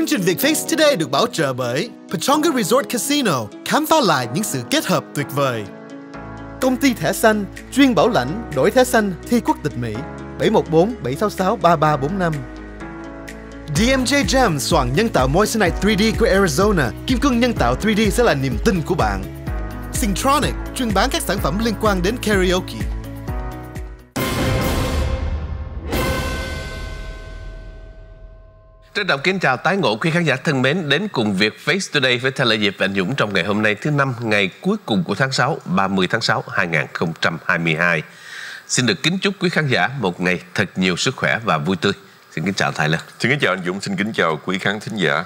Chương trình Việt Face Today được bảo trợ bởi Pechonga Resort Casino, khám phá lại những sự kết hợp tuyệt vời. Công ty thẻ xanh, chuyên bảo lãnh, đổi thẻ xanh, thi quốc tịch Mỹ, 714-766-3345. DMJ Jam soạn nhân tạo Moissanite 3D của Arizona, kim cương nhân tạo 3D sẽ là niềm tin của bạn. Syntronic, chuyên bán các sản phẩm liên quan đến karaoke. Trân trọng kính chào tái ngộ quý khán giả thân mến, đến cùng Việt Face Today với Thanh Lê Diệp và anh Dũng trong ngày hôm nay thứ Năm, ngày cuối cùng của tháng 6, 30 tháng 6, 2022. Xin được kính chúc quý khán giả một ngày thật nhiều sức khỏe và vui tươi. Xin kính chào Thái Lê. Xin kính chào anh Dũng, xin kính chào quý khán thính giả.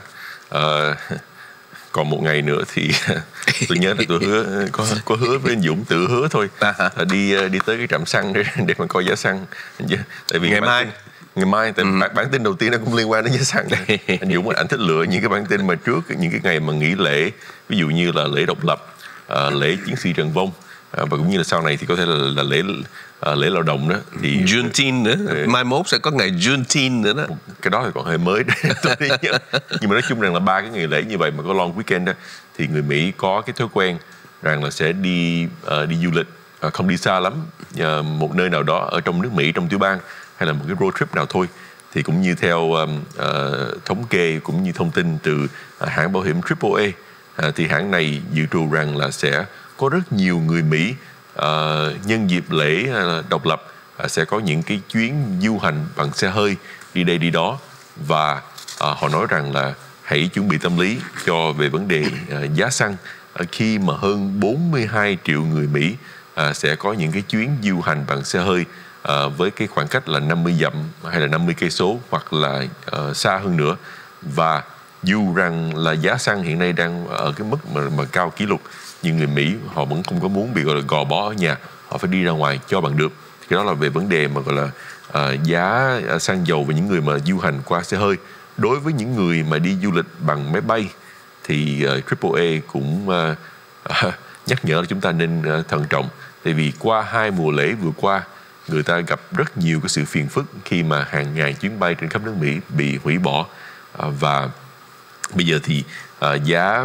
Còn một ngày nữa thì tôi nhớ là tôi hứa có hứa với anh Dũng, tự hứa thôi, đi tới cái trạm xăng để mà coi giá xăng. Tại vì ngày mai tại bản tin đầu tiên nó cũng liên quan đến giá xăng. Anh Dũng anh thích lựa những cái bản tin mà trước những cái ngày mà nghỉ lễ, ví dụ như là lễ độc lập, lễ chiến sĩ Trần Vong, và cũng như là sau này thì có thể là lễ lao động đó, thì Juneteenth nữa, mai mốt sẽ có ngày Juneteenth nữa đó. Cái đó thì còn hơi mới nhưng mà nói chung rằng là ba cái ngày lễ như vậy mà có long weekend đó, thì người Mỹ có cái thói quen rằng là sẽ đi du lịch, không đi xa lắm, một nơi nào đó ở trong nước Mỹ, trong tiểu bang, hay là một cái road trip nào thôi. Thì cũng như theo thống kê cũng như thông tin từ hãng bảo hiểm AAA, thì hãng này dự trù rằng là sẽ có rất nhiều người Mỹ nhân dịp lễ độc lập sẽ có những cái chuyến du hành bằng xe hơi đi đây đi đó, và họ nói rằng là hãy chuẩn bị tâm lý cho về vấn đề giá xăng, khi mà hơn 42 triệu người Mỹ sẽ có những cái chuyến du hành bằng xe hơi với cái khoảng cách là 50 dặm hay là 50 cây số hoặc là xa hơn nữa. Và dù rằng là giá xăng hiện nay đang ở cái mức mà cao kỷ lục, nhưng người Mỹ họ vẫn không có muốn bị gọi là gò bó ở nhà, họ phải đi ra ngoài cho bằng được. Thì cái đó là về vấn đề mà gọi là giá xăng dầu và những người mà du hành qua xe hơi. Đối với những người mà đi du lịch bằng máy bay thì AAA cũng nhắc nhở là chúng ta nên thận trọng, tại vì qua 2 mùa lễ vừa qua, người ta gặp rất nhiều cái sự phiền phức khi mà hàng ngàn chuyến bay trên khắp nước Mỹ bị hủy bỏ, và bây giờ thì giá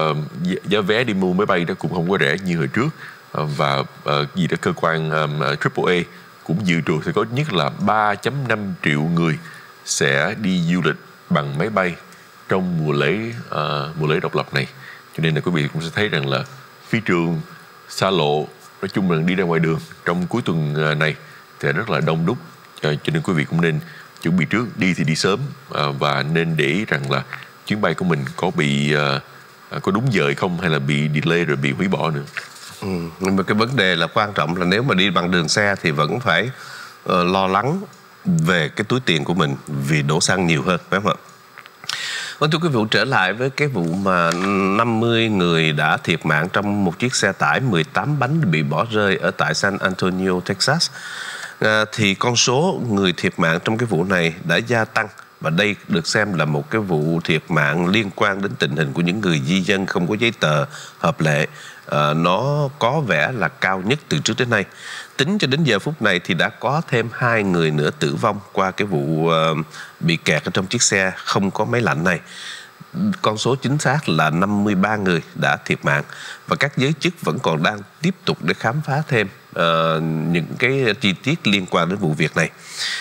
vé đi mua máy bay đó cũng không có rẻ như hồi trước, và cơ quan AAA cũng dự trù sẽ có nhất là 3.5 triệu người sẽ đi du lịch bằng máy bay trong mùa lễ độc lập này. Cho nên là quý vị cũng sẽ thấy rằng là phi trường, xa lộ, nói chung là đi ra ngoài đường trong cuối tuần này thì rất là đông đúc, cho nên quý vị cũng nên chuẩn bị trước, đi thì đi sớm, và nên để ý rằng là chuyến bay của mình có bị có đúng giờ hay không, hay là bị delay rồi bị hủy bỏ nữa. Nhưng mà cái vấn đề là quan trọng là nếu mà đi bằng đường xe thì vẫn phải lo lắng về cái túi tiền của mình vì đổ xăng nhiều hơn, phải không ạ? Vâng, thưa quý vị, trở lại với cái vụ mà 50 người đã thiệt mạng trong một chiếc xe tải 18 bánh bị bỏ rơi ở tại San Antonio, Texas. Thì con số người thiệt mạng trong cái vụ này đã gia tăng, và đây được xem là một cái vụ thiệt mạng liên quan đến tình hình của những người di dân không có giấy tờ hợp lệ. Nó có vẻ là cao nhất từ trước đến nay. Tính cho đến giờ phút này thì đã có thêm 2 người nữa tử vong qua cái vụ bị kẹt ở trong chiếc xe không có máy lạnh này. Con số chính xác là 53 người đã thiệt mạng, và các giới chức vẫn còn đang tiếp tục để khám phá thêm những cái chi tiết liên quan đến vụ việc này.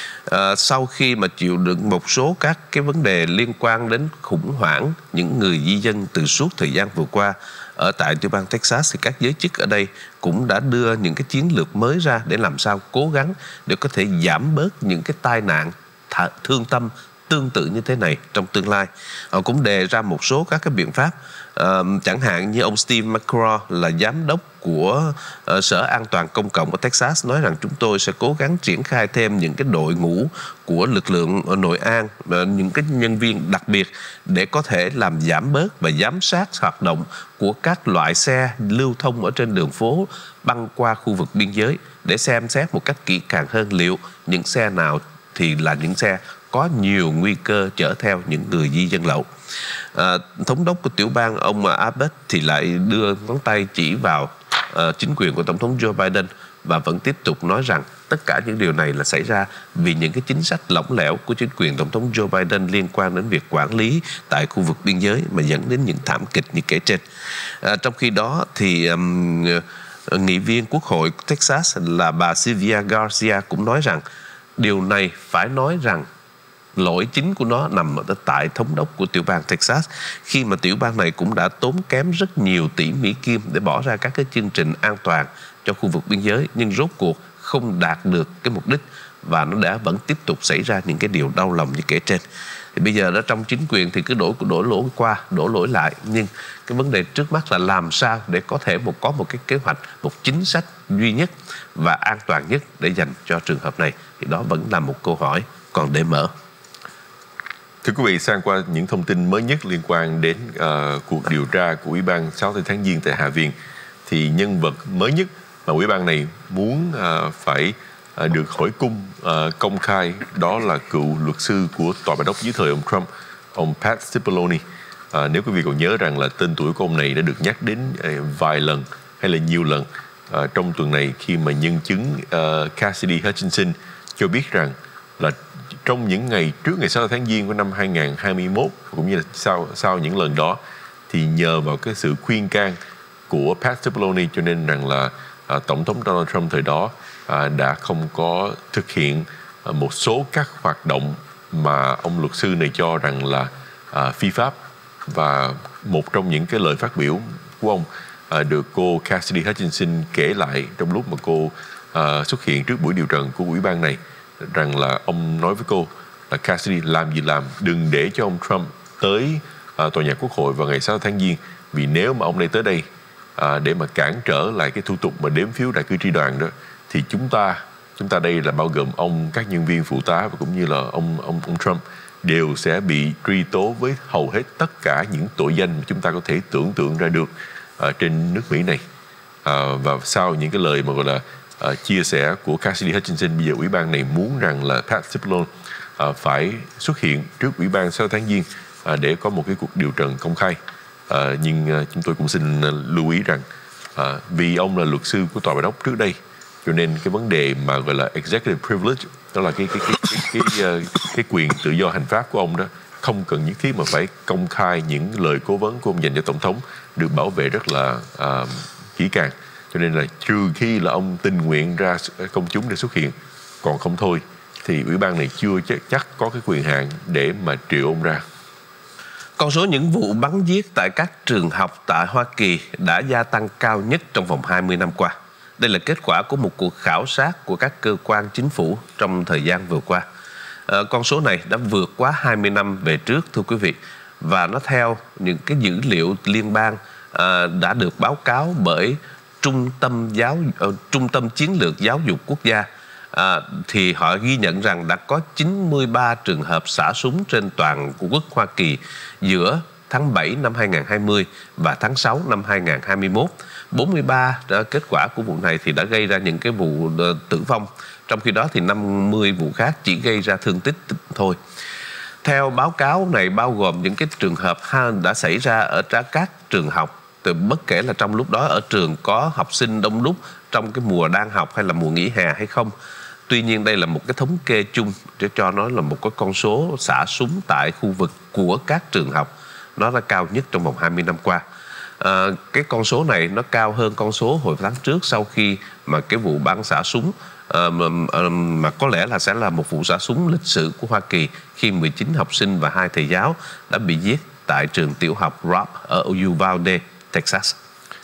Sau khi mà chịu đựng một số các cái vấn đề liên quan đến khủng hoảng những người di dân từ suốt thời gian vừa qua ở tại tiểu bang Texas, thì các giới chức ở đây cũng đã đưa những cái chiến lược mới ra để làm sao cố gắng để có thể giảm bớt những cái tai nạn thương tâm tương tự như thế này trong tương lai. Họ cũng đề ra một số các cái biện pháp, chẳng hạn như ông Steve McCraw là giám đốc của Sở An toàn Công cộng ở Texas nói rằng chúng tôi sẽ cố gắng triển khai thêm những cái đội ngũ của lực lượng nội an, những cái nhân viên đặc biệt để có thể làm giảm bớt và giám sát hoạt động của các loại xe lưu thông ở trên đường phố băng qua khu vực biên giới, để xem xét một cách kỹ càng hơn liệu những xe nào thì là những xe có nhiều nguy cơ chở theo những người di dân lậu. Thống đốc của tiểu bang ông Abbott thì lại đưa ngón tay chỉ vào chính quyền của Tổng thống Joe Biden và vẫn tiếp tục nói rằng tất cả những điều này là xảy ra vì những cái chính sách lỏng lẻo của chính quyền Tổng thống Joe Biden liên quan đến việc quản lý tại khu vực biên giới mà dẫn đến những thảm kịch như kể trên. Trong khi đó thì nghị viên Quốc hội Texas là bà Sylvia Garcia cũng nói rằng điều này phải nói rằng lỗi chính của nó nằm ở tại thống đốc của tiểu bang Texas, khi mà tiểu bang này cũng đã tốn kém rất nhiều tỷ Mỹ Kim để bỏ ra các cái chương trình an toàn cho khu vực biên giới, nhưng rốt cuộc không đạt được cái mục đích và nó vẫn tiếp tục xảy ra những cái điều đau lòng như kể trên. Thì bây giờ đó trong chính quyền thì cứ đổ lỗi qua, đổ lỗi lại, nhưng cái vấn đề trước mắt là làm sao để có thể có một cái kế hoạch, một chính sách duy nhất và an toàn nhất để dành cho trường hợp này. Thì đó vẫn là một câu hỏi còn để mở. Thưa quý vị, sang qua những thông tin mới nhất liên quan đến cuộc điều tra của Ủy ban 6 tháng Giêng tại Hạ viện, thì nhân vật mới nhất mà Ủy ban này muốn phải được hỏi cung công khai đó là cựu luật sư của tòa bạch ốc dưới thời ông Trump, ông Pat Cipollone. Nếu quý vị còn nhớ rằng là tên tuổi của ông này đã được nhắc đến vài lần hay là nhiều lần trong tuần này, khi mà nhân chứng Cassidy Hutchinson cho biết rằng là trong những ngày trước ngày 6 tháng Giêng của năm 2021 cũng như là sau những lần đó, thì nhờ vào cái sự khuyên can của Pat Cipollone cho nên rằng là Tổng thống Donald Trump thời đó đã không có thực hiện một số các hoạt động mà ông luật sư này cho rằng là phi pháp. Và một trong những cái lời phát biểu của ông được cô Cassidy Hutchinson kể lại trong lúc mà cô xuất hiện trước buổi điều trần của ủy ban này, rằng là ông nói với cô là Cassidy làm gì làm, đừng để cho ông Trump tới tòa nhà Quốc hội vào ngày 6 tháng Giêng, vì nếu mà ông này tới đây để mà cản trở lại cái thủ tục mà đếm phiếu đại cử tri đoàn đó, thì chúng ta đây là bao gồm ông, các nhân viên phụ tá và cũng như là ông Trump đều sẽ bị truy tố với hầu hết tất cả những tội danh mà chúng ta có thể tưởng tượng ra được trên nước Mỹ này. Và sau những cái lời mà gọi là chia sẻ của Cassidy Hutchinson, bây giờ ủy ban này muốn rằng là Pat Cipollone phải xuất hiện trước ủy ban 6 tháng Giêng để có một cái cuộc điều trần công khai. Nhưng chúng tôi cũng xin lưu ý rằng vì ông là luật sư của tòa bạch ốc trước đây, cho nên cái vấn đề mà gọi là executive privilege, đó là cái quyền tự do hành pháp của ông đó, không cần nhất thiết mà phải công khai những lời cố vấn của ông dành cho tổng thống, được bảo vệ rất là kỹ càng. Cho nên là trừ khi là ông tình nguyện ra công chúng để xuất hiện, còn không thôi thì ủy ban này chưa chắc có cái quyền hạn để mà triệu ông ra. Con số những vụ bắn giết tại các trường học tại Hoa Kỳ đã gia tăng cao nhất trong vòng 20 năm qua. Đây là kết quả của một cuộc khảo sát của các cơ quan chính phủ trong thời gian vừa qua. Con số này đã vượt quá 20 năm về trước, thưa quý vị. Và nó theo những cái dữ liệu liên bang đã được báo cáo bởi Trung tâm Chiến lược Giáo dục Quốc gia. Thì họ ghi nhận rằng đã có 93 trường hợp xả súng trên toàn quốc Hoa Kỳ giữa tháng 7 năm 2020 và tháng 6 năm 2021. 43 kết quả của vụ này thì đã gây ra những cái vụ tử vong, trong khi đó thì 50 vụ khác chỉ gây ra thương tích thôi. Theo báo cáo này bao gồm những cái trường hợp đã xảy ra ở các trường học, bất kể là trong lúc đó ở trường có học sinh đông đúc trong cái mùa đang học hay là mùa nghỉ hè hay không. Tuy nhiên đây là một cái thống kê chung để cho nó là một cái con số xả súng tại khu vực của các trường học, nó là cao nhất trong vòng 20 năm qua. Cái con số này nó cao hơn con số hồi tháng trước, sau khi mà cái vụ bắn xả súng mà có lẽ là sẽ là một vụ xả súng lịch sử của Hoa Kỳ, khi 19 học sinh và 2 thầy giáo đã bị giết tại trường tiểu học Robb ở Uvalde, Texas.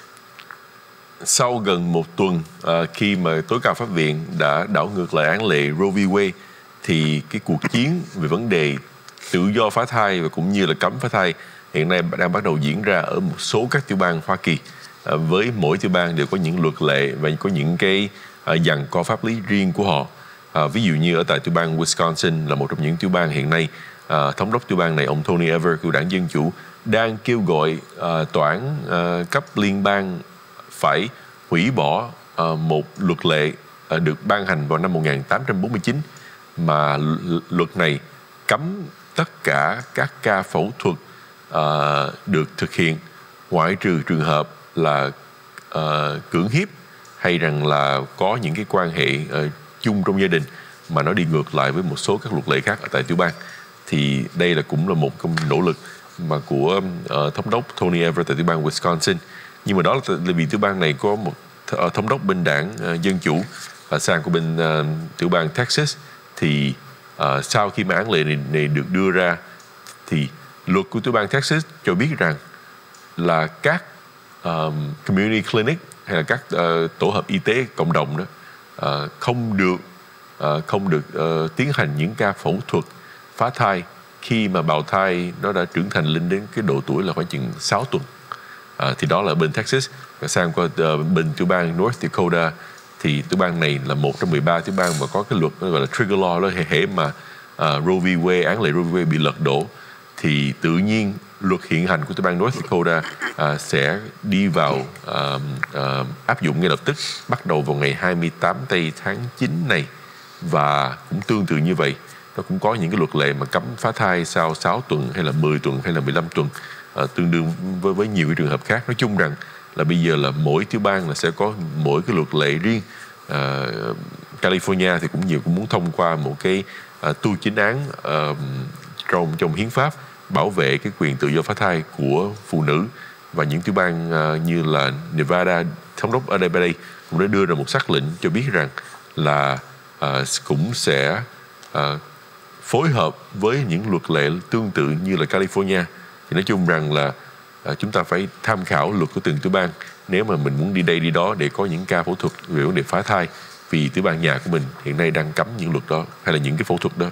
Sau gần một tuần khi mà tối cao pháp viện đã đảo ngược lại án lệ Roe v. Wade, thì cái cuộc chiến về vấn đề tự do phá thai và cũng như là cấm phá thai hiện nay đang bắt đầu diễn ra ở một số các tiểu bang Hoa Kỳ. Với mỗi tiểu bang đều có những luật lệ và có những cái giằng co pháp lý riêng của họ. Ví dụ như ở tại tiểu bang Wisconsin là một trong những tiểu bang hiện nay, thống đốc tiểu bang này, ông Tony Evers của đảng Dân Chủ, đang kêu gọi tòa án cấp liên bang phải hủy bỏ một luật lệ được ban hành vào năm 1849, mà luật này cấm tất cả các ca phẫu thuật được thực hiện, ngoại trừ trường hợp là cưỡng hiếp hay rằng là có những cái quan hệ chung trong gia đình, mà nó đi ngược lại với một số các luật lệ khác ở tại tiểu bang. Thì đây cũng là một nỗ lực mà của thống đốc Tony Evers tại tiểu bang Wisconsin. Nhưng mà đó là vì tiểu bang này có một thống đốc bên đảng Dân Chủ sang của bên tiểu bang Texas. Thì sau khi mà án lệ này được đưa ra, thì luật của tiểu bang Texas cho biết rằng là các community clinic hay là các tổ hợp y tế cộng đồng đó không được tiến hành những ca phẫu thuật phá thai khi mà bào thai nó đã trưởng thành lên đến cái độ tuổi là khoảng chừng 6 tuần. Thì đó là bên Texas. Và sang qua bên tiểu bang North Dakota, thì tiểu bang này là một trong 13 tiểu bang mà có cái luật gọi là trigger law đó. Hễ mà Roe v. Wade, án lệ Roe v. Wade bị lật đổ, thì tự nhiên luật hiện hành của tiểu bang North Dakota sẽ đi vào áp dụng ngay lập tức, bắt đầu vào ngày 28 tây tháng 9 này. Và cũng tương tự như vậy, nó cũng có những cái luật lệ mà cấm phá thai sau 6 tuần hay là 10 tuần hay là 15 tuần, tương đương với nhiều cái trường hợp khác. Nói chung rằng là bây giờ là mỗi tiểu bang là sẽ có mỗi cái luật lệ riêng. California thì cũng muốn thông qua một cái tu chính án trong hiến pháp bảo vệ cái quyền tự do phá thai của phụ nữ. Và những tiểu bang như là Nevada, thống đốc ở đây cũng đã đưa ra một sắc lệnh cho biết rằng là cũng sẽ phối hợp với những luật lệ tương tự như là California. Thì nói chung rằng là chúng ta phải tham khảo luật của từng tiểu bang nếu mà mình muốn đi đây đi đó để có những ca phẫu thuật về vấn đề phá thai, vì tiểu bang nhà của mình hiện nay đang cấm những luật đó hay là những cái phẫu thuật đó.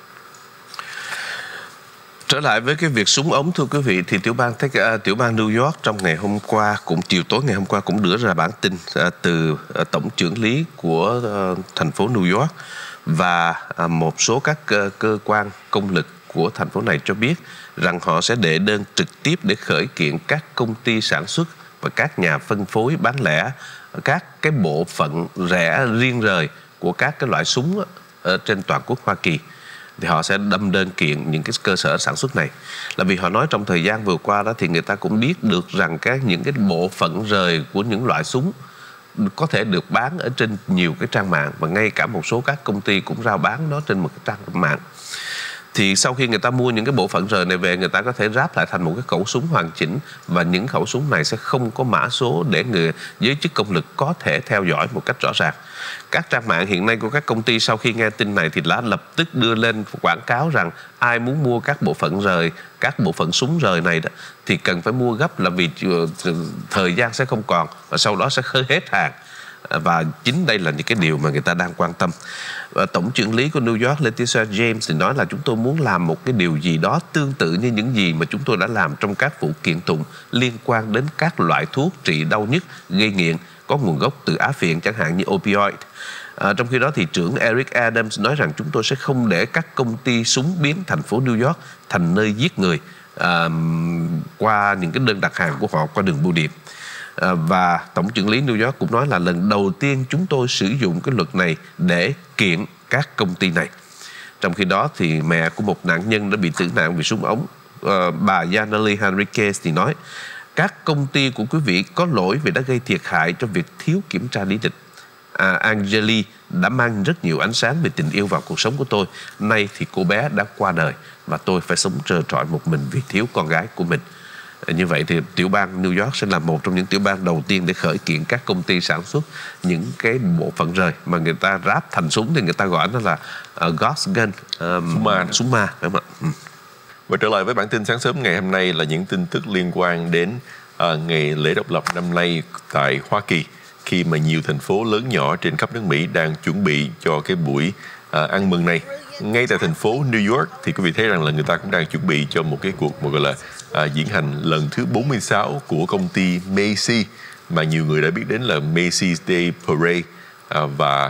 Trở lại với cái việc súng ống, thưa quý vị, thì tiểu bang New York trong ngày hôm qua, cũng chiều tối ngày hôm qua, cũng đưa ra bản tin từ tổng chưởng lý của thành phố New York và một số các cơ quan công lực của thành phố này cho biết rằng họ sẽ đệ đơn trực tiếp để khởi kiện các công ty sản xuất và các nhà phân phối bán lẻ các cái bộ phận rẻ riêng rời của các cái loại súng ở trên toàn quốc Hoa Kỳ. Thì họ sẽ đâm đơn kiện những cái cơ sở sản xuất này, là vì họ nói trong thời gian vừa qua đó thì người ta cũng biết được rằng những cái bộ phận rời của những loại súng có thể được bán ở trên nhiều cái trang mạng, và ngay cả một số các công ty cũng rao bán nó trên một cái trang mạng. Thì sau khi người ta mua những cái bộ phận rời này về, người ta có thể ráp lại thành một cái khẩu súng hoàn chỉnh, và những khẩu súng này sẽ không có mã số để giới chức công lực có thể theo dõi một cách rõ ràng. Các trang mạng hiện nay của các công ty sau khi nghe tin này thì đã lập tức đưa lên quảng cáo rằng ai muốn mua các bộ phận rời, các bộ phận súng rời này đó, thì cần phải mua gấp, là vì thời gian sẽ không còn và sau đó sẽ hết hàng. Và chính đây là những cái điều mà người ta đang quan tâm. Tổng chưởng lý của New York Letitia James thì nói là chúng tôi muốn làm một cái điều gì đó tương tự như những gì mà chúng tôi đã làm trong các vụ kiện tụng liên quan đến các loại thuốc trị đau nhức gây nghiện có nguồn gốc từ Á Phiện, chẳng hạn như opioid. Trong khi đó thì trưởng Eric Adams nói rằng chúng tôi sẽ không để các công ty súng biến thành phố New York thành nơi giết người qua những cái đơn đặt hàng của họ qua đường bưu điện. Và tổng chưởng lý New York cũng nói là lần đầu tiên chúng tôi sử dụng cái luật này để kiện các công ty này. Trong khi đó thì mẹ của một nạn nhân đã bị tử nạn vì súng ống, bà Yaneli Henriquez thì nói các công ty của quý vị có lỗi vì đã gây thiệt hại cho việc thiếu kiểm tra lý lịch. Angeli đã mang rất nhiều ánh sáng về tình yêu vào cuộc sống của tôi. Nay thì cô bé đã qua đời và tôi phải sống trơ trọi một mình vì thiếu con gái của mình. Như vậy thì tiểu bang New York sẽ là một trong những tiểu bang đầu tiên để khởi kiện các công ty sản xuất những cái bộ phận rời mà người ta ráp thành súng, thì người ta gọi nó là ghost gun, súng ma, phải không ạ? Và trở lại với bản tin sáng sớm ngày hôm nay là những tin tức liên quan đến ngày lễ độc lập năm nay tại Hoa Kỳ, khi mà nhiều thành phố lớn nhỏ trên khắp nước Mỹ đang chuẩn bị cho cái buổi ăn mừng này. Ngay tại thành phố New York thì quý vị thấy rằng là người ta cũng đang chuẩn bị cho một cái cuộc gọi là diễn hành lần thứ 46 của công ty Macy's, mà nhiều người đã biết đến là Macy's Day Parade. Và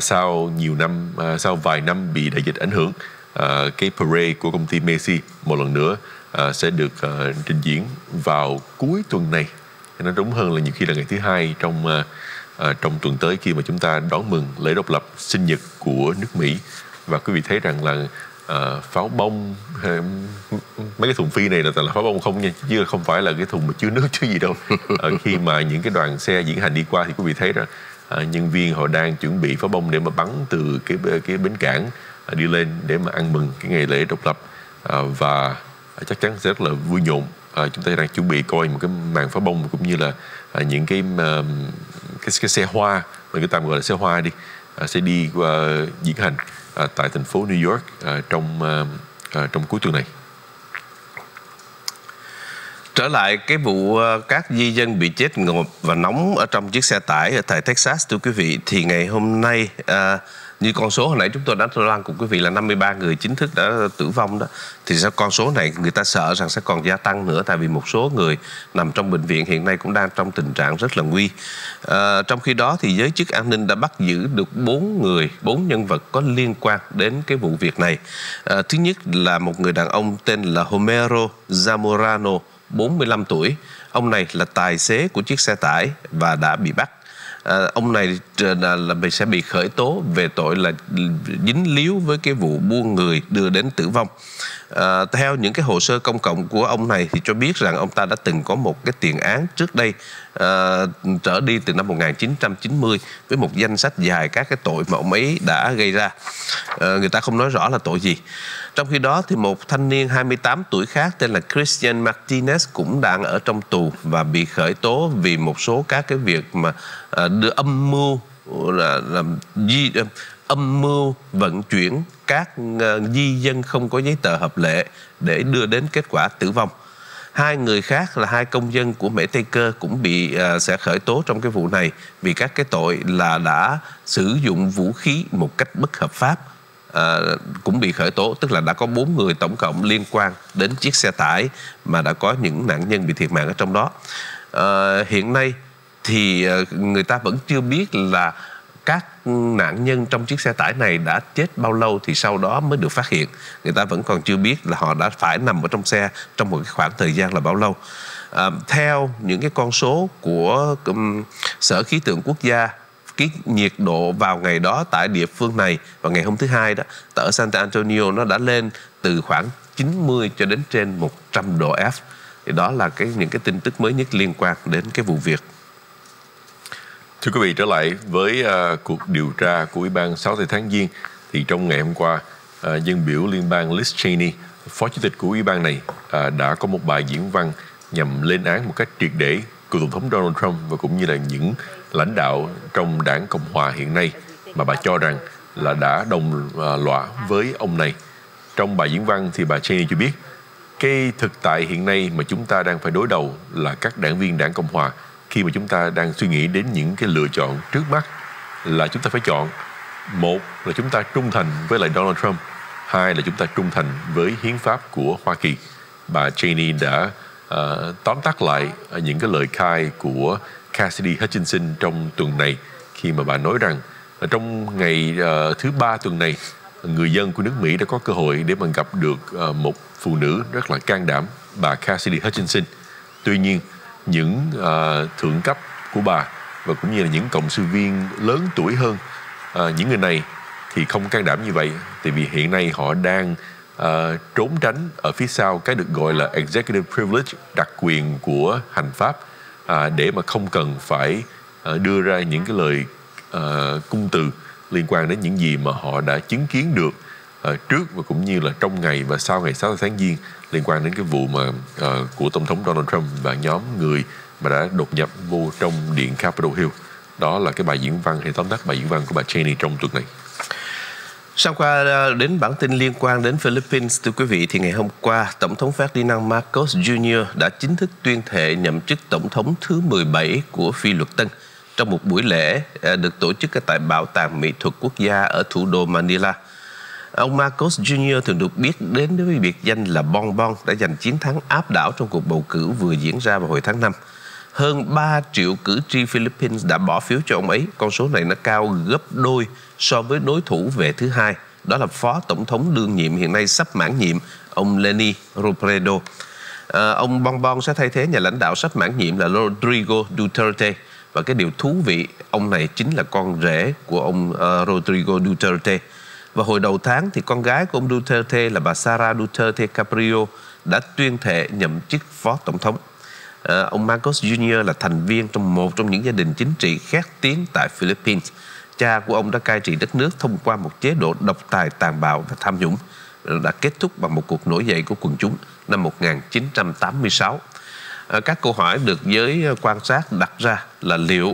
sau vài năm bị đại dịch ảnh hưởng, cái parade của công ty Macy's một lần nữa sẽ được trình diễn vào cuối tuần này. Nó đúng hơn là nhiều khi là ngày thứ hai trong tuần tới, khi mà chúng ta đón mừng lễ độc lập sinh nhật của nước Mỹ. Và quý vị thấy rằng là pháo bông, mấy cái thùng phi này là toàn là pháo bông không nha, chứ không phải là cái thùng mà chứa nước chứ gì đâu. Khi mà những cái đoàn xe diễn hành đi qua thì quý vị thấy rằng nhân viên họ đang chuẩn bị pháo bông để mà bắn từ cái bến cảng đi lên để mà ăn mừng cái ngày lễ độc lập, và chắc chắn sẽ rất là vui nhộn. Chúng ta đang chuẩn bị coi một cái màn pháo bông cũng như là những cái xe hoa, người ta gọi là xe hoa đi, sẽ đi diễn hành tại thành phố New York trong cuối tuần này. Trở lại cái vụ các di dân bị chết ngộp và nóng ở trong chiếc xe tải ở tại Texas, thưa quý vị, thì ngày hôm nay như con số hồi nãy chúng tôi đã loan cùng quý vị là 53 người chính thức đã tử vong đó, thì con số này người ta sợ rằng sẽ còn gia tăng nữa, tại vì một số người nằm trong bệnh viện hiện nay cũng đang trong tình trạng rất là nguy. Trong khi đó thì giới chức an ninh đã bắt giữ được 4 nhân vật có liên quan đến cái vụ việc này. Thứ nhất là một người đàn ông tên là Homero Zamorano, 45 tuổi. Ông này là tài xế của chiếc xe tải và đã bị bắt. Ông này sẽ bị khởi tố về tội là dính líu với cái vụ buôn người đưa đến tử vong. Theo những cái hồ sơ công cộng của ông này thì cho biết rằng ông ta đã từng có một cái tiền án trước đây trở đi từ năm 1990 với một danh sách dài các cái tội mà ông ấy đã gây ra. Người ta không nói rõ là tội gì. Trong khi đó thì một thanh niên 28 tuổi khác tên là Christian Martinez cũng đang ở trong tù và bị khởi tố vì một số các cái việc mà đưa âm mưu vận chuyển các di dân không có giấy tờ hợp lệ để đưa đến kết quả tử vong. 2 người khác là 2 công dân của Mễ Tây Cơ cũng sẽ khởi tố trong cái vụ này vì các cái tội là đã sử dụng vũ khí một cách bất hợp pháp. Cũng bị khởi tố, tức là đã có 4 người tổng cộng liên quan đến chiếc xe tải mà đã có những nạn nhân bị thiệt mạng ở trong đó. Hiện nay thì người ta vẫn chưa biết là các nạn nhân trong chiếc xe tải này đã chết bao lâu thì sau đó mới được phát hiện. Người ta vẫn còn chưa biết là họ đã phải nằm ở trong xe trong một cái khoảng thời gian là bao lâu. Theo những cái con số của Sở Khí tượng Quốc gia, cái nhiệt độ vào ngày đó tại địa phương này vào ngày hôm thứ Hai đó, ở San Antonio nó đã lên từ khoảng 90 cho đến trên 100 độ F. Thì đó là những cái tin tức mới nhất liên quan đến cái vụ việc. Thưa quý vị, trở lại với cuộc điều tra của Ủy ban 6 tháng Giêng, thì trong ngày hôm qua, dân biểu liên bang Liz Cheney, phó chủ tịch của Ủy ban này, đã có một bài diễn văn nhằm lên án một cách triệt để cựu tổng thống Donald Trump và cũng như là những lãnh đạo trong đảng Cộng hòa hiện nay mà bà cho rằng là đã đồng lõa với ông này. Trong bài diễn văn thì bà Cheney cho biết cái thực tại hiện nay mà chúng ta đang phải đối đầu là các đảng viên đảng Cộng hòa, khi mà chúng ta đang suy nghĩ đến những cái lựa chọn trước mắt là chúng ta phải chọn, một là chúng ta trung thành với lại Donald Trump, hai là chúng ta trung thành với hiến pháp của Hoa Kỳ. Bà Cheney đã tóm tắt lại những cái lời khai của Cassidy Hutchinson trong tuần này, khi mà bà nói rằng trong ngày thứ Ba tuần này, người dân của nước Mỹ đã có cơ hội để mà gặp được một phụ nữ rất là can đảm, bà Cassidy Hutchinson. Tuy nhiên, những thượng cấp của bà và cũng như là những cộng sự viên lớn tuổi hơn, những người này thì không can đảm như vậy, tại vì hiện nay họ đang trốn tránh ở phía sau cái được gọi là executive privilege, đặc quyền của hành pháp, để mà không cần phải đưa ra những cái lời cung từ liên quan đến những gì mà họ đã chứng kiến được trước và cũng như là trong ngày và sau ngày 6 tháng Giêng liên quan đến cái vụ mà của Tổng thống Donald Trump và nhóm người mà đã đột nhập vô trong điện Capitol Hill. Đó là cái bài diễn văn hay tóm tắt bài diễn văn của bà Cheney trong tuần này. Sang qua đến bản tin liên quan đến Philippines, thưa quý vị, thì ngày hôm qua, Tổng thống Ferdinand Marcos Jr. đã chính thức tuyên thệ nhậm chức Tổng thống thứ 17 của Phi Luật Tân trong một buổi lễ được tổ chức tại Bảo tàng Mỹ thuật Quốc gia ở thủ đô Manila. Ông Marcos Jr. thường được biết đến với biệt danh là Bon Bon, đã giành chiến thắng áp đảo trong cuộc bầu cử vừa diễn ra vào hồi tháng 5. Hơn 3 triệu cử tri Philippines đã bỏ phiếu cho ông ấy. Con số này nó cao gấp đôi so với đối thủ về thứ hai, đó là Phó Tổng thống đương nhiệm hiện nay sắp mãn nhiệm, ông Leni Robredo. Ông Bon Bon sẽ thay thế nhà lãnh đạo sắp mãn nhiệm là Rodrigo Duterte. Và cái điều thú vị, ông này chính là con rể của ông Rodrigo Duterte. Và hồi đầu tháng thì con gái của ông Duterte là bà Sara Duterte Cabrillo đã tuyên thệ nhậm chức Phó Tổng thống. Ông Marcos Jr. là thành viên trong một trong những gia đình chính trị khét tiếng tại Philippines. Cha của ông đã cai trị đất nước thông qua một chế độ độc tài, tàn bạo và tham nhũng, đã kết thúc bằng một cuộc nổi dậy của quần chúng năm 1986. Các câu hỏi được giới quan sát đặt ra là liệu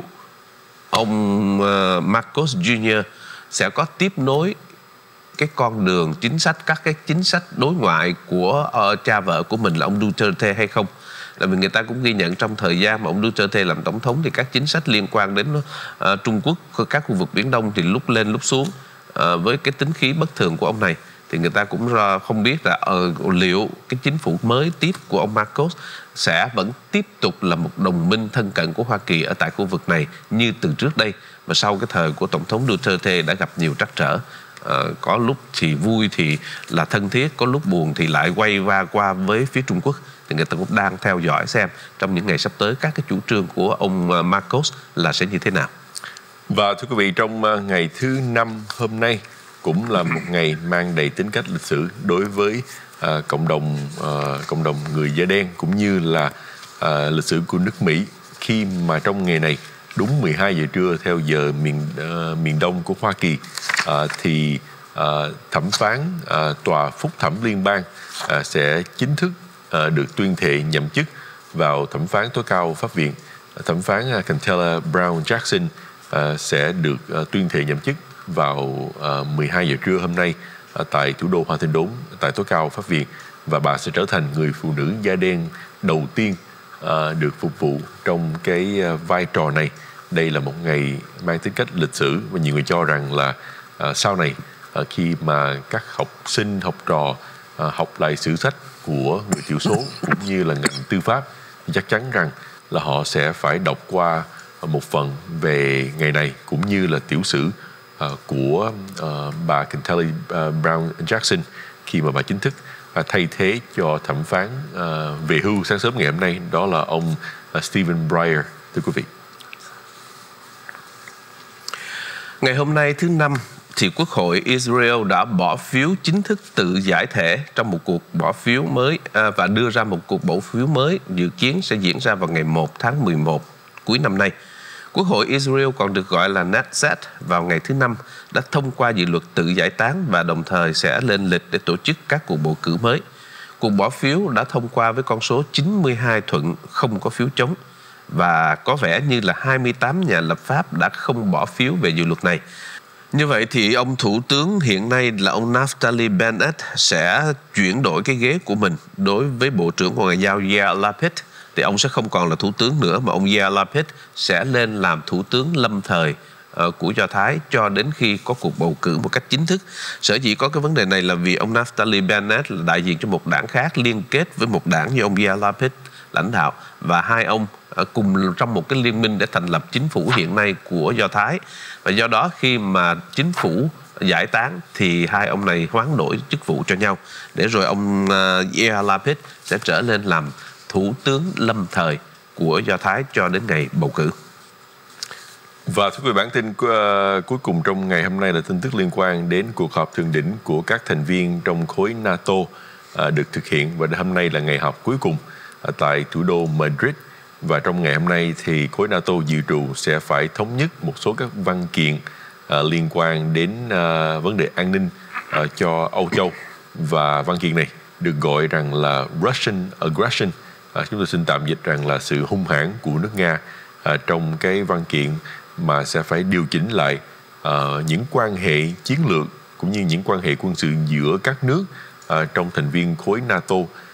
ông Marcos Jr. sẽ có tiếp nối cái con đường chính sách, các cái chính sách đối ngoại của cha vợ của mình là ông Duterte hay không. Là vì người ta cũng ghi nhận trong thời gian mà ông Duterte làm tổng thống thì các chính sách liên quan đến Trung Quốc, các khu vực Biển Đông thì lúc lên lúc xuống. Với cái tính khí bất thường của ông này thì người ta cũng không biết là liệu cái chính phủ mới tiếp của ông Marcos sẽ vẫn tiếp tục là một đồng minh thân cận của Hoa Kỳ ở tại khu vực này như từ trước đây, và sau cái thời của tổng thống Duterte đã gặp nhiều trắc trở. Có lúc thì vui thì là thân thiết, có lúc buồn thì lại quay qua với phía Trung Quốc. Thì người ta cũng đang theo dõi xem trong những ngày sắp tới các cái chủ trương của ông Marcos là sẽ như thế nào. Và thưa quý vị, trong ngày thứ 5 hôm nay cũng là một ngày mang đầy tính cách lịch sử đối với cộng đồng người da đen cũng như là lịch sử của nước Mỹ, khi mà trong ngày này đúng 12 giờ trưa theo giờ miền Đông của Hoa Kỳ thì thẩm phán tòa phúc thẩm liên bang sẽ chính thức được tuyên thệ nhậm chức vào thẩm phán tối cao pháp viện. Thẩm phán Ketanji Brown Jackson sẽ được tuyên thệ nhậm chức vào 12 giờ trưa hôm nay tại thủ đô Washington, tại tối cao pháp viện, và bà sẽ trở thành người phụ nữ da đen đầu tiên được phục vụ trong cái vai trò này. Đây là một ngày mang tính cách lịch sử, và nhiều người cho rằng là sau này khi mà các học sinh, học trò học lại sử sách của người thiểu số cũng như là ngành tư pháp thì chắc chắn rằng là họ sẽ phải đọc qua một phần về ngày này, cũng như là tiểu sử của bà Ketanji Brown Jackson khi mà bà chính thức thay thế cho thẩm phán về hưu sáng sớm ngày hôm nay, đó là ông Stephen Breyer. Thưa quý vị, ngày hôm nay thứ Năm thì Quốc hội Israel đã bỏ phiếu chính thức tự giải thể trong một cuộc bỏ phiếu mới và đưa ra một cuộc bỏ phiếu mới dự kiến sẽ diễn ra vào ngày 1 tháng 11 cuối năm nay. Quốc hội Israel, còn được gọi là Knesset, vào ngày thứ Năm đã thông qua dự luật tự giải tán và đồng thời sẽ lên lịch để tổ chức các cuộc bầu cử mới. Cuộc bỏ phiếu đã thông qua với con số 92 thuận, không có phiếu chống, và có vẻ như là 28 nhà lập pháp đã không bỏ phiếu về dự luật này. Như vậy thì ông thủ tướng hiện nay là ông Naftali Bennett sẽ chuyển đổi cái ghế của mình đối với Bộ trưởng Ngoại giao Yair Lapid. Thì ông sẽ không còn là thủ tướng nữa, mà ông Yair Lapid sẽ lên làm thủ tướng lâm thời của Do Thái cho đến khi có cuộc bầu cử một cách chính thức. Sở dĩ có cái vấn đề này là vì ông Naftali Bennett là đại diện cho một đảng khác liên kết với một đảng do ông Yair Lapid lãnh đạo, và hai ông cùng trong một cái liên minh để thành lập chính phủ hiện nay của Do Thái. Và do đó khi mà chính phủ giải tán thì hai ông này hoán đổi chức vụ cho nhau, để rồi ông Yair Lapid sẽ trở lên làm thủ tướng lâm thời của Do Thái cho đến ngày bầu cử. Và thưa quý vị, bản tin cuối cùng trong ngày hôm nay là tin tức liên quan đến cuộc họp thượng đỉnh của các thành viên trong khối NATO được thực hiện, và hôm nay là ngày họp cuối cùng tại thủ đô Madrid. Và trong ngày hôm nay thì khối NATO dự trù sẽ phải thống nhất một số các văn kiện liên quan đến vấn đề an ninh cho Âu Châu, và văn kiện này được gọi rằng là Russian Aggression. Chúng tôi xin tạm dịch rằng là sự hung hãn của nước Nga trong cái văn kiện mà sẽ phải điều chỉnh lại những quan hệ chiến lược cũng như những quan hệ quân sự giữa các nước trong thành viên khối NATO,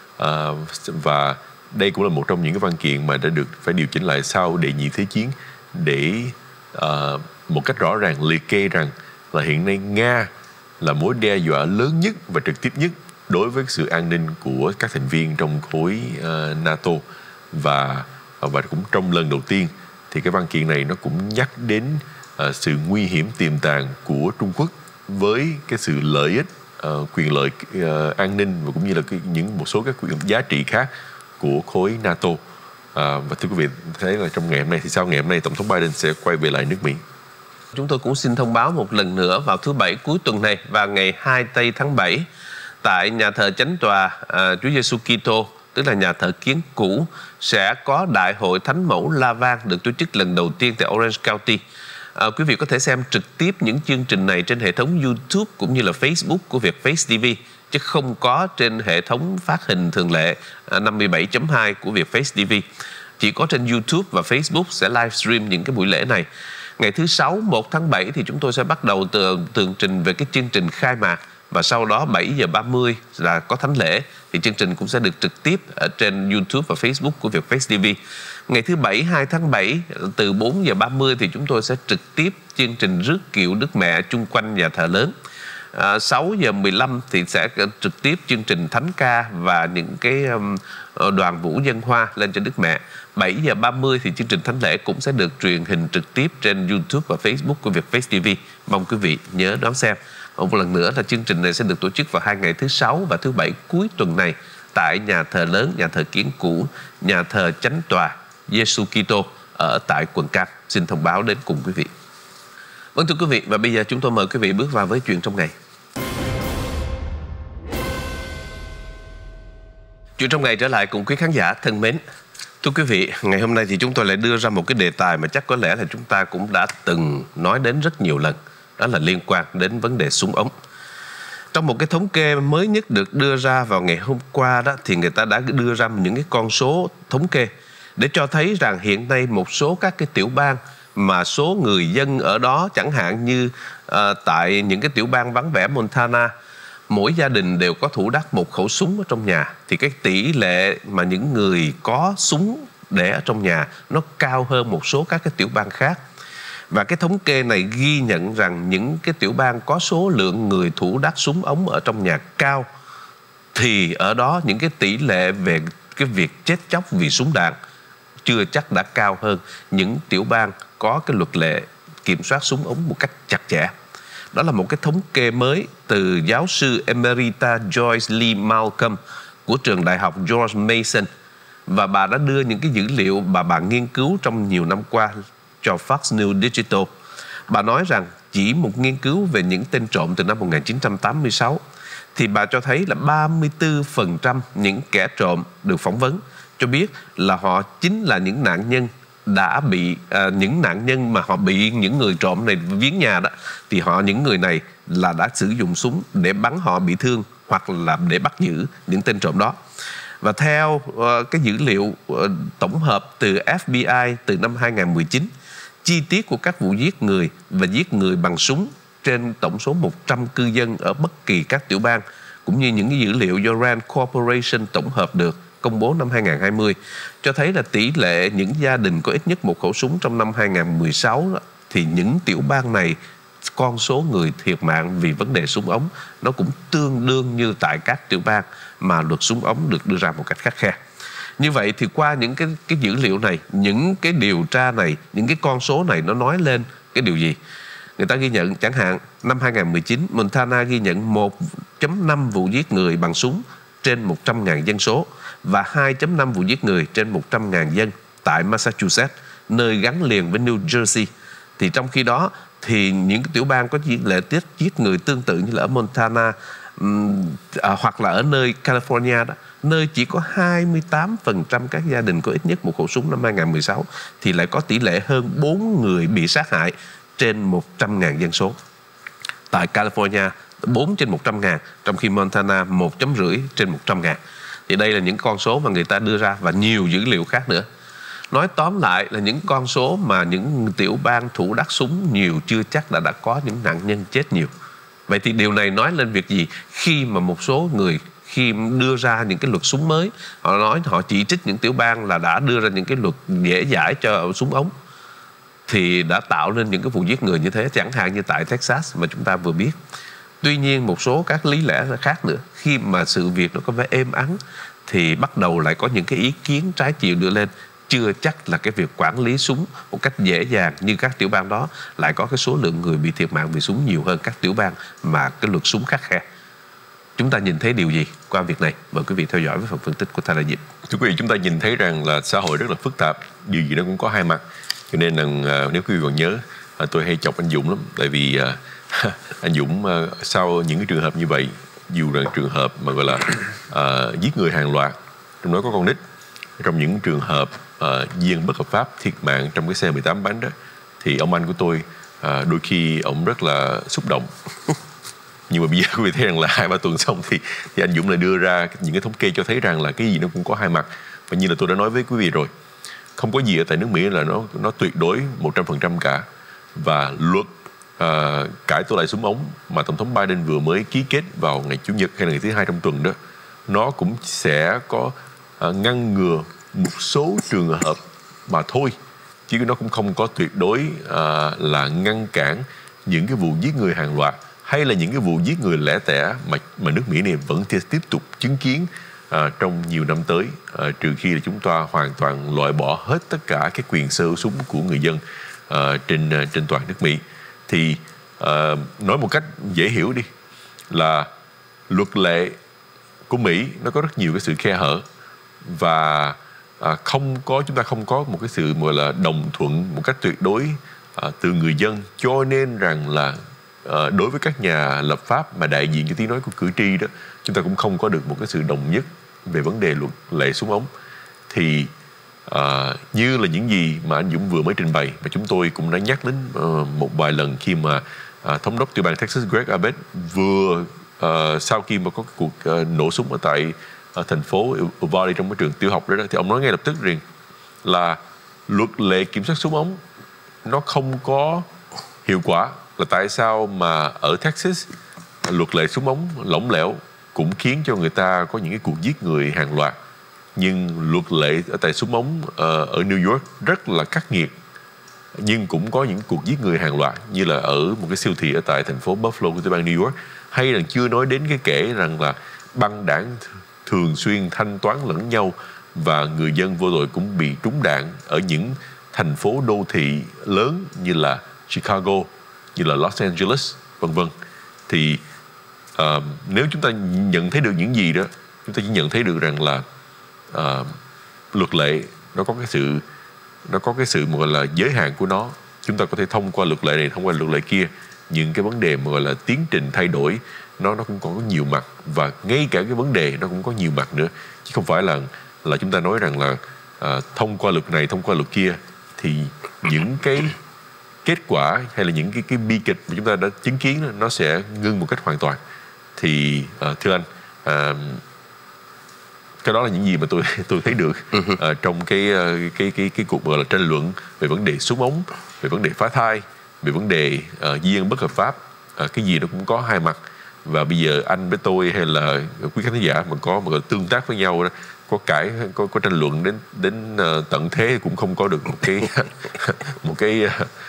và đây cũng là một trong những cái văn kiện mà đã được phải điều chỉnh lại sau Đệ nhị Thế chiến, để một cách rõ ràng liệt kê rằng là hiện nay Nga là mối đe dọa lớn nhất và trực tiếp nhất đối với sự an ninh của các thành viên trong khối NATO. Và cũng trong lần đầu tiên thì cái văn kiện này nó cũng nhắc đến sự nguy hiểm tiềm tàng của Trung Quốc với cái sự lợi ích, quyền lợi an ninh và cũng như là một số các quyền giá trị khác của khối NATO. Và thưa quý vị, thấy là trong ngày hôm nay thì sau ngày hôm nay Tổng thống Biden sẽ quay về lại nước Mỹ. Chúng tôi cũng xin thông báo một lần nữa vào thứ Bảy cuối tuần này và ngày 2 tây tháng 7 tại nhà thờ Chánh tòa Chúa Giêsu Kitô tức là nhà thờ kiến cũ, sẽ có Đại hội Thánh mẫu La Vang được tổ chức lần đầu tiên tại Orange County. Quý vị có thể xem trực tiếp những chương trình này trên hệ thống YouTube cũng như là Facebook của Vietface TV, chứ không có trên hệ thống phát hình thường lệ 57.2 của Vietface TV. Chỉ có trên YouTube và Facebook sẽ livestream những cái buổi lễ này. Ngày thứ Sáu 1 tháng 7 thì chúng tôi sẽ bắt đầu tường trình về cái chương trình khai mạc, và sau đó 7 giờ 30 là có thánh lễ, thì chương trình cũng sẽ được trực tiếp ở trên YouTube và Facebook của Vietface TV. Ngày thứ Bảy 2 tháng 7 từ 4 giờ 30 thì chúng tôi sẽ trực tiếp chương trình rước kiệu Đức Mẹ chung quanh nhà thờ lớn. 6 giờ 15 thì sẽ trực tiếp chương trình thánh ca và những cái đoàn vũ dân hoa lên cho Đức Mẹ. 7 giờ 30 thì chương trình thánh lễ cũng sẽ được truyền hình trực tiếp trên YouTube và Facebook của Vietface TV. Mong quý vị nhớ đón xem. Một lần nữa là chương trình này sẽ được tổ chức vào 2 ngày thứ Sáu và thứ Bảy cuối tuần này tại nhà thờ lớn, nhà thờ kiến cũ, nhà thờ Chánh tòa Giêsu Kitô ở tại quận Cam. Xin thông báo đến cùng quý vị. Vâng thưa quý vị, và bây giờ chúng tôi mời quý vị bước vào với chuyện trong ngày. Chuyện trong ngày trở lại cùng quý khán giả thân mến. Thưa quý vị, ngày hôm nay thì chúng tôi lại đưa ra một cái đề tài mà chắc có lẽ là chúng ta cũng đã từng nói đến rất nhiều lần. Đó là liên quan đến vấn đề súng ống. Trong một cái thống kê mới nhất được đưa ra vào ngày hôm qua đó, thì người ta đã đưa ra những cái con số thống kê để cho thấy rằng hiện nay một số các cái tiểu bang mà số người dân ở đó, chẳng hạn như tại những cái tiểu bang vắng vẻ Montana, mỗi gia đình đều có thủ đắc một khẩu súng ở trong nhà, thì cái tỷ lệ mà những người có súng để ở trong nhà nó cao hơn một số các cái tiểu bang khác. Và cái thống kê này ghi nhận rằng những cái tiểu bang có số lượng người thủ đắc súng ống ở trong nhà cao, thì ở đó những cái tỷ lệ về cái việc chết chóc vì súng đạn chưa chắc đã cao hơn những tiểu bang có cái luật lệ kiểm soát súng ống một cách chặt chẽ. Đó là một cái thống kê mới từ giáo sư Emerita Joyce Lee Malcolm của trường đại học George Mason. Và bà đã đưa những cái dữ liệu mà bà nghiên cứu trong nhiều năm qua cho Fox News Digital. Bà nói rằng chỉ một nghiên cứu về những tên trộm từ năm 1986 thì bà cho thấy là 34% những kẻ trộm được phỏng vấn cho biết là họ chính là những nạn nhân đã bị những nạn nhân mà họ bị những người trộm này viếng nhà đó, thì những người này là đã sử dụng súng để bắn họ bị thương hoặc là để bắt giữ những tên trộm đó. Và theo cái dữ liệu tổng hợp từ FBI từ năm 2019, chi tiết của các vụ giết người và giết người bằng súng trên tổng số 100 cư dân ở bất kỳ các tiểu bang, cũng như những cái dữ liệu do Rand Corporation tổng hợp được công bố năm 2020, cho thấy là tỷ lệ những gia đình có ít nhất một khẩu súng trong năm 2016 đó, thì những tiểu bang này con số người thiệt mạng vì vấn đề súng ống nó cũng tương đương như tại các tiểu bang mà luật súng ống được đưa ra một cách khắt khe. Như vậy thì qua những cái dữ liệu này, những cái điều tra này, những cái con số này nó nói lên cái điều gì? Người ta ghi nhận chẳng hạn năm 2019 Montana ghi nhận 1.5 vụ giết người bằng súng trên 100.000 dân số và 2.5 vụ giết người trên 100.000 dân tại Massachusetts, nơi gắn liền với New Jersey. Thì trong khi đó thì những cái tiểu bang có tỷ lệ giết người tương tự như là ở Montana hoặc là ở nơi California đó, nơi chỉ có 28% các gia đình có ít nhất một khẩu súng năm 2016, thì lại có tỷ lệ hơn 4 người bị sát hại trên 100.000 dân số. Tại California 4 trên 100.000, trong khi Montana 1.5 trên 100.000. Thì đây là những con số mà người ta đưa ra và nhiều dữ liệu khác nữa. Nói tóm lại là những con số mà những tiểu bang thủ đắc súng nhiều chưa chắc đã có những nạn nhân chết nhiều. Vậy thì điều này nói lên việc gì? Khi mà một số người khi đưa ra những cái luật súng mới, họ chỉ trích những tiểu bang là đã đưa ra những cái luật dễ dãi cho súng ống, thì đã tạo nên những cái vụ giết người như thế, chẳng hạn như tại Texas mà chúng ta vừa biết. Tuy nhiên một số các lý lẽ khác nữa, khi mà sự việc nó có vẻ êm ắng thì bắt đầu lại có những cái ý kiến trái chiều đưa lên. Chưa chắc là cái việc quản lý súng một cách dễ dàng như các tiểu bang đó lại có cái số lượng người bị thiệt mạng vì súng nhiều hơn các tiểu bang mà cái luật súng khắt khe. Chúng ta nhìn thấy điều gì qua việc này? Mời quý vị theo dõi với phần phân tích của Thanh Đại Diệp. Thưa quý vị, chúng ta nhìn thấy rằng là xã hội rất là phức tạp, điều gì nó cũng có hai mặt. Cho nên là nếu quý vị còn nhớ, tôi hay chọc anh Dũng lắm, tại vì anh Dũng sau những cái trường hợp như vậy, dù là trường hợp mà gọi là giết người hàng loạt, trong đó có con nít. Trong những trường hợp di dân bất hợp pháp thiệt mạng trong cái xe 18 bánh đó, thì ông anh của tôi đôi khi ông rất là xúc động. Nhưng mà bây giờ quý vị thấy rằng là 2-3 tuần xong thì anh Dũng lại đưa ra những cái thống kê cho thấy rằng là cái gì nó cũng có hai mặt. Và như là tôi đã nói với quý vị rồi, không có gì ở tại nước Mỹ là nó tuyệt đối 100% cả. Và luật cải tổ lại súng ống mà Tổng thống Biden vừa mới ký kết vào ngày Chủ nhật hay là ngày thứ Hai trong tuần đó, nó cũng sẽ có ngăn ngừa một số trường hợp mà thôi, chứ nó cũng không có tuyệt đối là ngăn cản những cái vụ giết người hàng loạt hay là những cái vụ giết người lẻ tẻ mà nước Mỹ này vẫn tiếp tục chứng kiến trong nhiều năm tới, trừ khi là chúng ta hoàn toàn loại bỏ hết tất cả cái quyền sở hữu súng của người dân trên toàn nước Mỹ. Thì nói một cách dễ hiểu đi, là luật lệ của Mỹ nó có rất nhiều cái sự khe hở, và chúng ta không có một cái sự gọi là đồng thuận một cách tuyệt đối từ người dân, cho nên rằng là đối với các nhà lập pháp mà đại diện cho tiếng nói của cử tri đó, chúng ta cũng không có được một cái sự đồng nhất về vấn đề luật lệ súng ống. Thì như là những gì mà anh Dũng vừa mới trình bày, và chúng tôi cũng đã nhắc đến một vài lần khi mà thống đốc tiểu bang Texas Greg Abbott vừa sau khi mà có cái cuộc nổ súng ở tại thành phố Uvalde trong cái trường tiểu học đó, thì ông nói ngay lập tức rằng là luật lệ kiểm soát súng ống nó không có hiệu quả. Là tại sao mà ở Texas luật lệ súng ống lỏng lẻo cũng khiến cho người ta có những cái cuộc giết người hàng loạt, nhưng luật lệ ở tại súng ống ở New York rất là khắc nghiệt, nhưng cũng có những cuộc giết người hàng loạt, như là ở một cái siêu thị ở tại thành phố Buffalo của tiểu bang New York. Hay là chưa nói đến cái kể rằng là băng đảng thường xuyên thanh toán lẫn nhau, và người dân vô tội cũng bị trúng đạn ở những thành phố đô thị lớn như là Chicago, như là Los Angeles, vân vân. Thì nếu chúng ta nhận thấy được những gì đó, chúng ta chỉ nhận thấy được rằng là luật lệ nó có cái sự gọi là giới hạn của nó. Chúng ta có thể thông qua luật lệ này, thông qua luật lệ kia, những cái vấn đề mà gọi là tiến trình thay đổi nó cũng còn có nhiều mặt, và ngay cả cái vấn đề nó cũng có nhiều mặt nữa, chứ không phải là chúng ta nói rằng là thông qua luật này, thông qua luật kia thì những cái kết quả hay là những cái bi kịch mà chúng ta đã chứng kiến nó sẽ ngưng một cách hoàn toàn. Thì thưa anh, cái đó là những gì mà tôi thấy được trong cái cuộc gọi là tranh luận về vấn đề súng ống, về vấn đề phá thai, về vấn đề di dân bất hợp pháp. Cái gì nó cũng có hai mặt, và bây giờ anh với tôi hay là quý khán giả mà có tương tác với nhau đó, có tranh luận đến tận thế cũng không có được một cái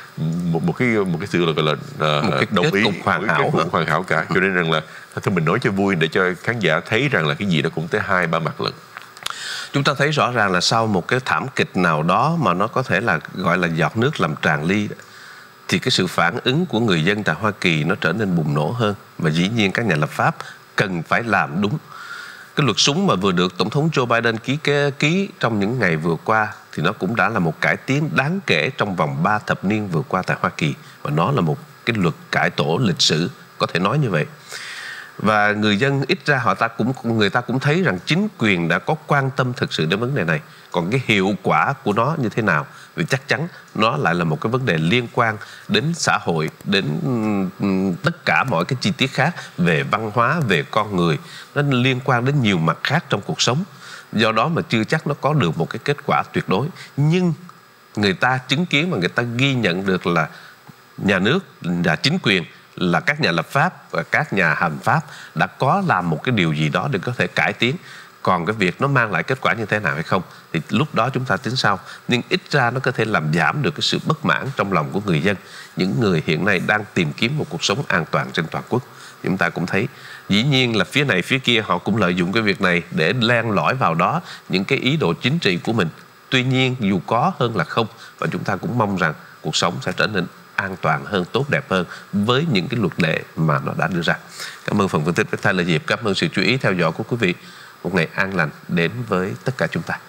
sự gọi là một cái đồng ý hoàn hảo cả. Cho nên rằng là thôi mình nói cho vui để cho khán giả thấy rằng là cái gì nó cũng tới 2-3 mặt lận. Chúng ta thấy rõ ràng là sau một cái thảm kịch nào đó mà nó có thể là gọi là giọt nước làm tràn ly đó, thì cái sự phản ứng của người dân tại Hoa Kỳ nó trở nên bùng nổ hơn. Và dĩ nhiên các nhà lập pháp cần phải làm đúng. Cái luật súng mà vừa được Tổng thống Joe Biden ký trong những ngày vừa qua thì nó cũng đã là một cải tiến đáng kể trong vòng 3 thập niên vừa qua tại Hoa Kỳ. Và nó là một cái luật cải tổ lịch sử, có thể nói như vậy. Và người dân ít ra người ta cũng thấy rằng chính quyền đã có quan tâm thực sự đến vấn đề này. Còn cái hiệu quả của nó như thế nào, vì chắc chắn nó lại là một cái vấn đề liên quan đến xã hội, đến tất cả mọi cái chi tiết khác về văn hóa, về con người. Nó liên quan đến nhiều mặt khác trong cuộc sống. Do đó mà chưa chắc nó có được một cái kết quả tuyệt đối. Nhưng người ta chứng kiến và người ta ghi nhận được là nhà nước, là chính quyền, là các nhà lập pháp và các nhà hành pháp đã có làm một cái điều gì đó để có thể cải tiến. Còn cái việc nó mang lại kết quả như thế nào hay không thì lúc đó chúng ta tính sau. Nhưng ít ra nó có thể làm giảm được cái sự bất mãn trong lòng của người dân, những người hiện nay đang tìm kiếm một cuộc sống an toàn trên toàn quốc. Chúng ta cũng thấy dĩ nhiên là phía này phía kia họ cũng lợi dụng cái việc này để len lỏi vào đó những cái ý đồ chính trị của mình. Tuy nhiên dù có hơn là không, và chúng ta cũng mong rằng cuộc sống sẽ trở nên an toàn hơn, tốt đẹp hơn với những cái luật lệ mà nó đã đưa ra. Cảm ơn phần phân tích với Tyler Diệp. Cảm ơn sự chú ý theo dõi của quý vị. Một ngày an lành đến với tất cả chúng ta.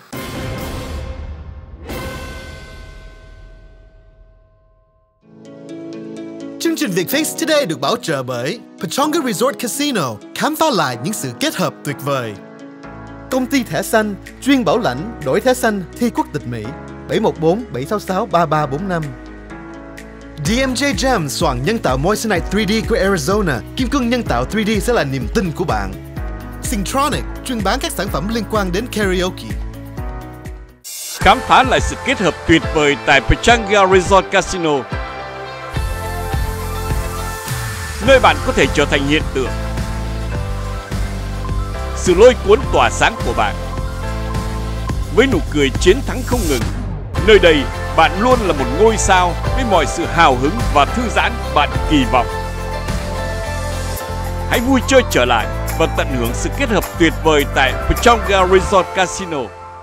Chương trình Vietfix Today được bảo trợ bởi Pechonga Resort Casino, khám phá lại những sự kết hợp tuyệt vời. Công ty thẻ xanh chuyên bảo lãnh, đổi thẻ xanh, thi quốc tịch Mỹ. 714-766-3345. DMJ Gems xoàng nhân tạo Moissanite 3D của Arizona. Kim cương nhân tạo 3D sẽ là niềm tin của bạn. Syntronic chuyên bán các sản phẩm liên quan đến karaoke. Khám phá lại sự kết hợp tuyệt vời tại Pechanga Resort Casino, nơi bạn có thể trở thành hiện tượng. Sự lôi cuốn tỏa sáng của bạn với nụ cười chiến thắng không ngừng. Nơi đây bạn luôn là một ngôi sao với mọi sự hào hứng và thư giãn bạn kỳ vọng. Hãy vui chơi trở lại và tận hưởng sự kết hợp tuyệt vời tại Pechanga Resort Casino.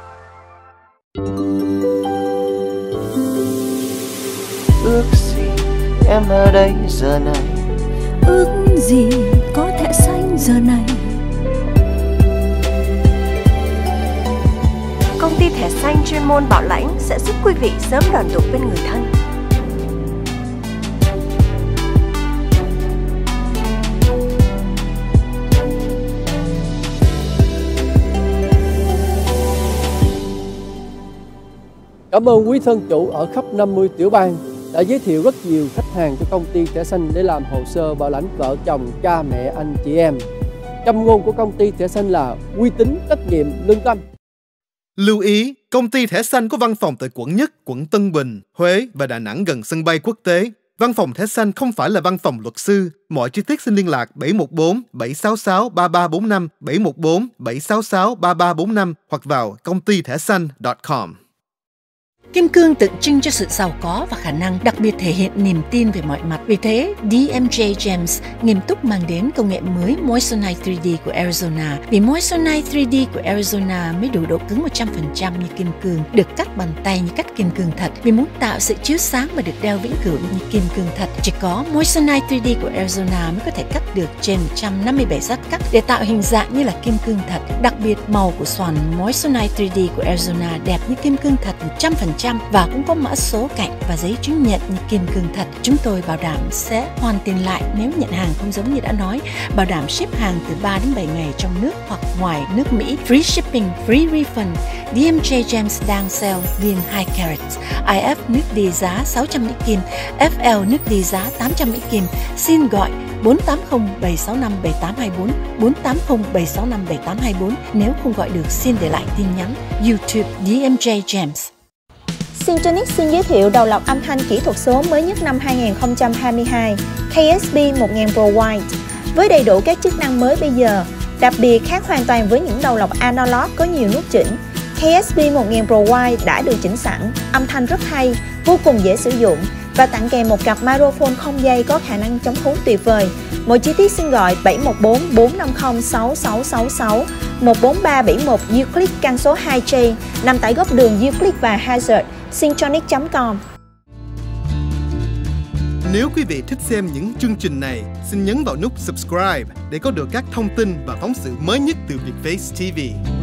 Ước gì em ở đây giờ này, ước gì có thẻ xanh giờ này. Công ty thẻ xanh chuyên môn bảo lãnh sẽ giúp quý vị sớm đoàn tụ bên người thân. Cảm ơn quý thân chủ ở khắp 50 tiểu bang đã giới thiệu rất nhiều khách hàng cho công ty thẻ xanh để làm hồ sơ bảo lãnh vợ chồng, cha mẹ, anh chị em. Châm ngôn của công ty thẻ xanh là uy tín, trách nhiệm, lương tâm. Lưu ý, công ty thẻ xanh có văn phòng tại quận Nhất, quận Tân Bình, Huế và Đà Nẵng gần sân bay quốc tế. Văn phòng thẻ xanh không phải là văn phòng luật sư. Mọi chi tiết xin liên lạc 714-766-3345, 714-766-3345 hoặc vào công ty thẻ xanh.com. Kim cương tượng trưng cho sự giàu có và khả năng, đặc biệt thể hiện niềm tin về mọi mặt. Vì thế, DMJ Gems nghiêm túc mang đến công nghệ mới Moissanite 3D của Arizona. Vì Moissanite 3D của Arizona mới đủ độ cứng 100% như kim cương, được cắt bằng tay như cắt kim cương thật. Vì muốn tạo sự chiếu sáng và được đeo vĩnh cửu như kim cương thật, chỉ có Moissanite 3D của Arizona mới có thể cắt được trên 157 rát cắt để tạo hình dạng như là kim cương thật. Đặc biệt, màu của xoàn Moissanite 3D của Arizona đẹp như kim cương thật 100%. Và cũng có mã số cạnh và giấy chứng nhận như kim cương thật. Chúng tôi bảo đảm sẽ hoàn tiền lại nếu nhận hàng không giống như đã nói. Bảo đảm ship hàng từ 3 đến 7 ngày trong nước hoặc ngoài nước Mỹ. Free shipping, free refund. DMJ Gems đang sale viên 2 carat. IF nước đi giá 600 Mỹ Kim, FL nước đi giá 800 Mỹ Kim. Xin gọi 480-765-7824, 480-765-7824. Nếu không gọi được, xin để lại tin nhắn. YouTube DMJ Gems. Syntronic xin giới thiệu đầu lọc âm thanh kỹ thuật số mới nhất năm 2022, KSB 1000 Pro White, với đầy đủ các chức năng mới bây giờ, đặc biệt khác hoàn toàn với những đầu lọc analog có nhiều nút chỉnh. KSB 1000 Pro White đã được chỉnh sẵn, âm thanh rất hay, vô cùng dễ sử dụng và tặng kèm một cặp microphone không dây có khả năng chống hút tuyệt vời. Mọi chi tiết xin gọi 714-450-6666, 14371 Euclid căn số 2J, nằm tại góc đường Euclid và Hazard, syntronic.com. Nếu quý vị thích xem những chương trình này, xin nhấn vào nút subscribe để có được các thông tin và phóng sự mới nhất từ Vietface TV.